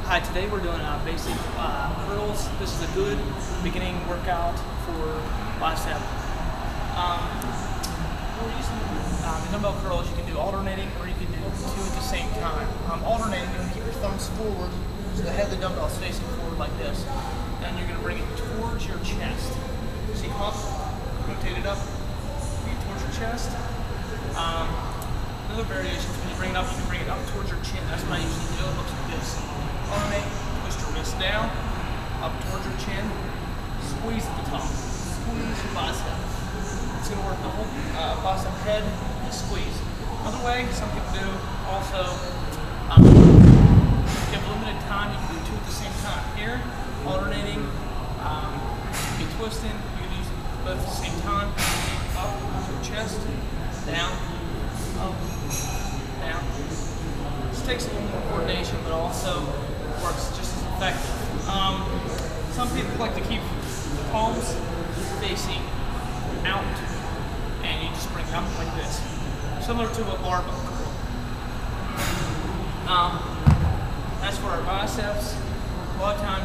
Hi, today we're doing basic curls. This is a good beginning workout for bicep. We're using the dumbbell curls. You can do alternating or you can do two at the same time. Alternating, you're going to keep your thumbs forward so the head of the dumbbell is facing forward like this. And you're going to bring it towards your chest. So you pump, rotate it up, bring it towards your chest. Another variation is when you bring it up, you can bring it up towards your chin. That's what I usually do. It looks like this. Alternate, twist your wrist down, up towards your chin, squeeze at the top. Squeeze your bicep. It's going to work the whole bicep head and squeeze. Another way, some people do also, if you have limited time, you can do two at the same time. Here, alternating, you can twisting, you can use both at the same time. Up to your chest, down, up, down. This takes a little more coordination, but also works just as effective. Some people like to keep the palms facing out, and you just bring it up like this, similar to a barbell curl. That's for our biceps. A lot of times